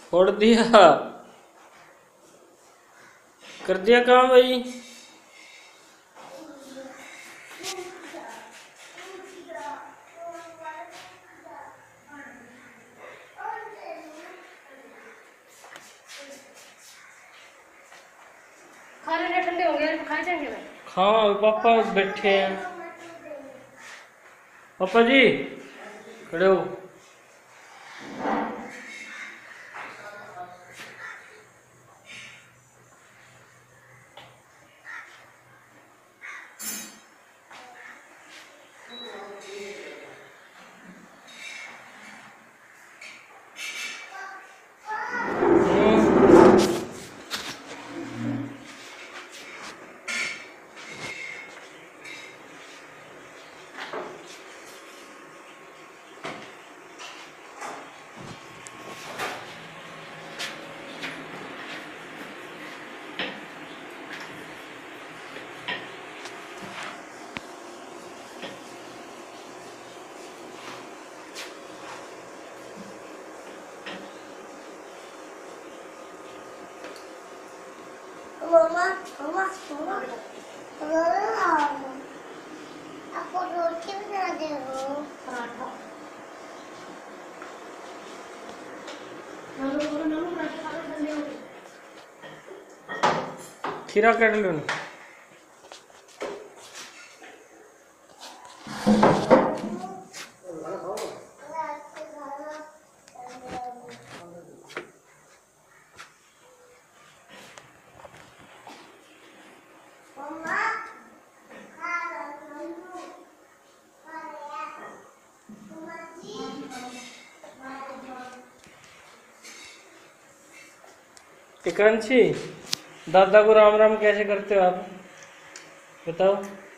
छोड़ दिया। कर दिया काम भाई। खाने ठंडे हो गए, खाए जाएंगे भाई। हाँ पापा बैठे हैं। पापा जी खड़े हो। मम्मा मम्मा मम्मा आपको रोटी बना दे हो पराठा नमू पराठा खा लो, ठंडे हो गए। खीरा काट लो। मम्मा इकांशी दादा को राम राम कैसे करते हो आप बताओ।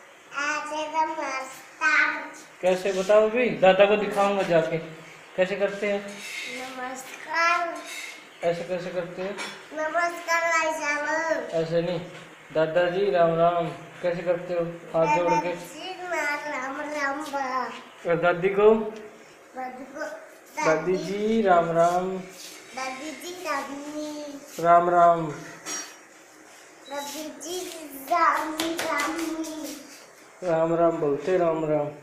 कैसे बताओ भी, दादा को दिखाऊंगा जाके कैसे करते हैं। नमस्कार। ऐसे कैसे करते हैं। नमस्कार भाई साहब। ऐसे नहीं, दादाजी राम राम कैसे करते हो हाथ जोड़ के। राम राम बा। और दादी को दादी को दादी जी राम राम। दादी जी दादी राम राम। दादी जी राम राम राम राम बोलते राम राम।